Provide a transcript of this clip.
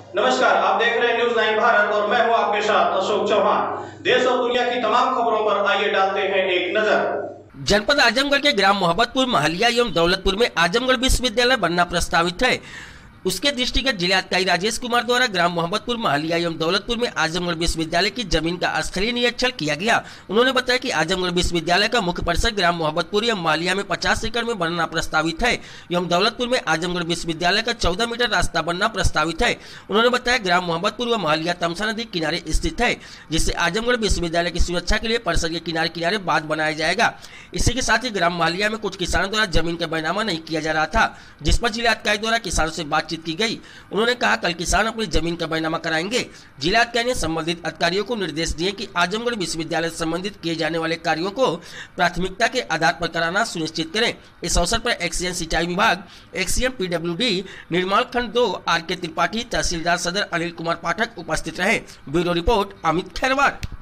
नमस्कार, आप देख रहे हैं न्यूज 9 भारत और मैं हूं आपके साथ अशोक चौहान। देश और दुनिया की तमाम खबरों पर आइए डालते हैं एक नजर। जनपद आजमगढ़ के ग्राम मोहब्बतपुर, महलिया एवं दौलतपुर में आजमगढ़ विश्वविद्यालय बनना प्रस्तावित है। उसके दृष्टिगत जिलाधिकारी राजेश कुमार द्वारा ग्राम मोहब्बतपुर, महलिया एवं दौलतपुर में आजमगढ़ विश्वविद्यालय की जमीन का स्थलीय निरीक्षण किया गया। उन्होंने बताया कि आजमगढ़ विश्वविद्यालय का मुख्य परिसर ग्राम मोहब्बतपुर एवं महलिया में 50 एकड़ में बनना प्रस्तावित है एवं दौलतपुर में आजमगढ़ विश्वविद्यालय का 14 मीटर रास्ता बनना प्रस्तावित है। उन्होंने बताया ग्राम मोहब्बतपुर व महलिया तमसा नदी किनारे स्थित है, जिससे आजमगढ़ विश्वविद्यालय की सुरक्षा के लिए परिसर के किनारे किनारे बांध बनाया जाएगा। इसी के साथ ही ग्राम महलिया में कुछ किसानों द्वारा जमीन का बैनामा नहीं किया जा रहा था, जिस पर जिलाधिकारी द्वारा किसानों से बातचीत की गई। उन्होंने कहा कल किसान अपनी जमीन का बैनामा कराएंगे। जिलाधिकारी ने संबंधित अधिकारियों को निर्देश दिए कि आजमगढ़ विश्वविद्यालय से संबंधित किए जाने वाले कार्यों को प्राथमिकता के आधार पर कराना सुनिश्चित करें। इस अवसर पर एक्सीएन सिंचाई विभाग, एक्सीएन PWD निर्माण खंड 2 RK त्रिपाठी, तहसीलदार सदर अनिल कुमार पाठक उपस्थित रहे। Bureau report Amit Khairwar.